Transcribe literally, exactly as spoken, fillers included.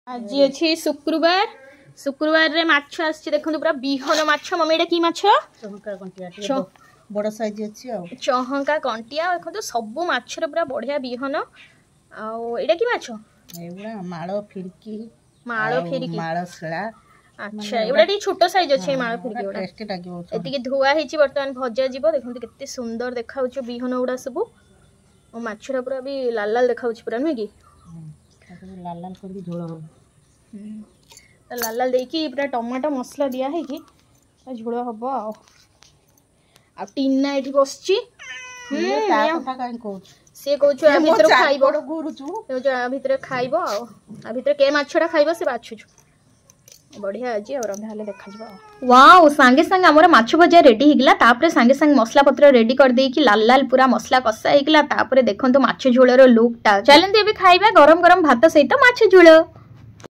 आज अच्छी शुक्रवार शुक्रवार रे माछ आछि देखंतु पूरा बिहन माछ। मम्मी एटा की माछ? चहंका कंटिया बड़ साइज अछि आ चहंका कंटिया देखंतु सब माछ रे पूरा बढ़िया बिहन। आ एटा की माछ? एबुडा माळो फिरकी माळो फिरकी माळो सळा। अच्छा एबुडा टी छोटो साइज अछि माळो फिरकी एबुडा टेस्टी लागिवो। एतिके धुआ हिची बर्तमान भजा जीवो। देखंतु केते सुंदर देखाउछ बिहन उडा सब ओ माछ रा पूरा भी लाल लाल देखाउछ पूरा नै की लाल लाल कर भी झोल हो लाल लाल देकी पूरा टमाटो मसला दिया है कि झोल हम आ आ टीना एठी बसची ता कथा काई कहू से कहू आ भीतर खाइबो गुरुचु आ भीतर खाइबो आ आ भीतर के माछडा खाइबो से बाछुछु बढ़िया अछि और रंधाले देखा जबो। वाओ संगे संग हमर माछ भजा रेडी हिगला तापरे संगे संग मसला पत्र रेडी कर दे कि लाल लाल पूरा मसला कसा हिगला तापरे देखंतो माछ झोलर लुक ता चलन देबे खाइबा गरम गरम भात सहित माछ झोल।